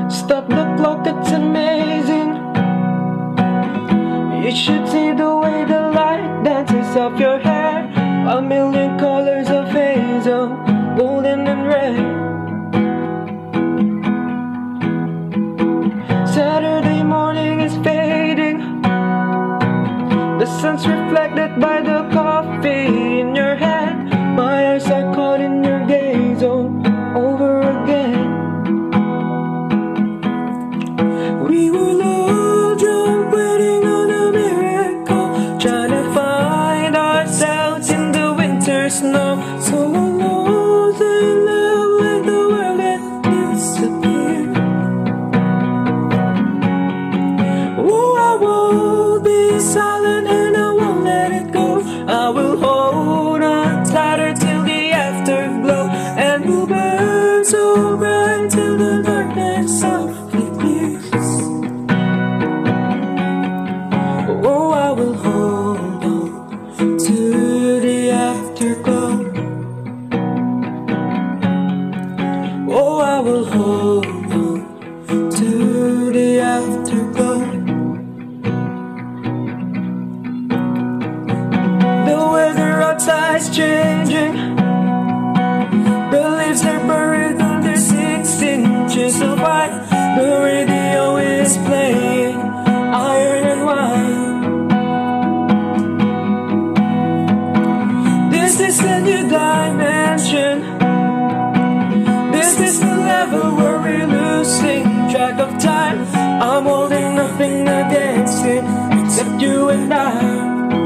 Stop the clock, it's amazing. You should see the way the light dances off your hair. A million colors of hazel, golden and red. Saturday morning is fading. The sun's reflected by the coffee in your hand. My eyes are caught in your gaze all over again. We were all drunk, waiting on a miracle, trying to find ourselves in the winter snow. So alone in love, like the world had disappeared. Oh, I won't be silent and I won't let it go. I will hold on tighter till the afterglow, and we'll burn so bright till the darkness softly clears. Oh, I will hold on to the afterglow. Oh, I will hold on to the afterglow. The weather outside's changing. The leaves are buried under 6 inches of white. The radio is playing Iron and Wine. This is a new dimension. This is the level where we're losing track of time. I'm holding nothing against it except you and I.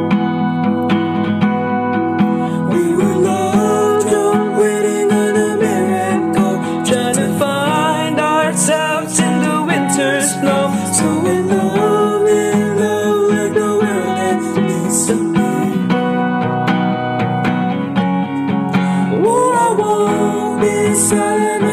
We were lost, drunk, waiting on a miracle, trying to find ourselves in the winter snow. So in love, like the world had disappeared. Oh, I won't be silent.